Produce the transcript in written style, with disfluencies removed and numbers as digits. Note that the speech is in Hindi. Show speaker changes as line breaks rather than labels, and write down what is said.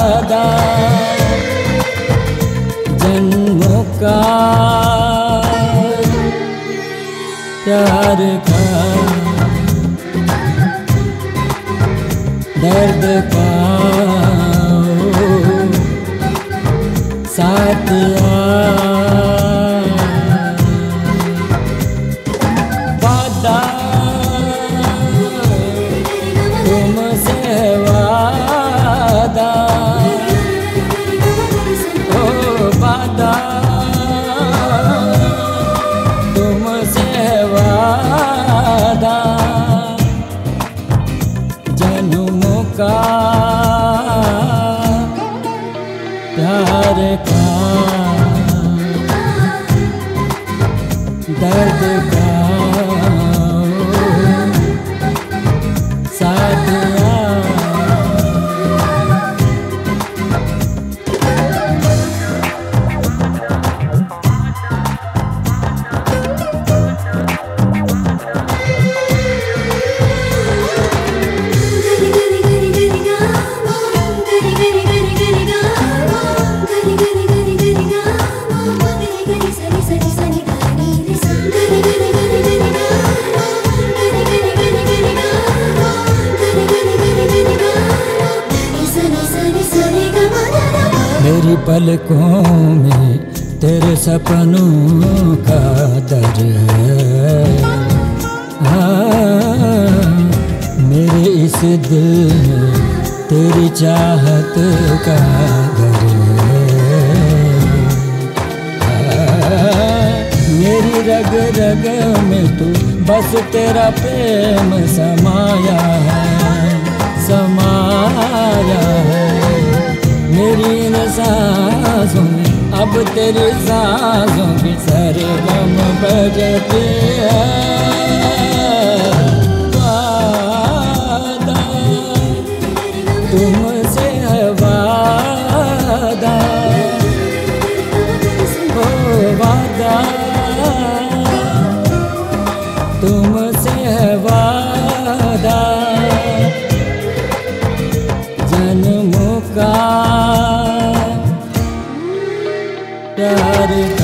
वादा जन्मों का प्यार का दर्द का साथिया वादा तुमसे वादा ओ वादा तुमसे वादा जन्मों का प्यार का दर्द का साथिया मेरी पलकों में तेरे सपनों का दर है। मेरे इस दिल में तेरी चाहत का घर है। मेरी रग रग में तू बस तेरा प्रेम समाया है, समाया है। मेरी इन सांसों में अब तेरी सांसों की सरगम बजती है। वादा तुमसे है वादा ओ वादा तुमसे है वादा जन्मों का प्यार का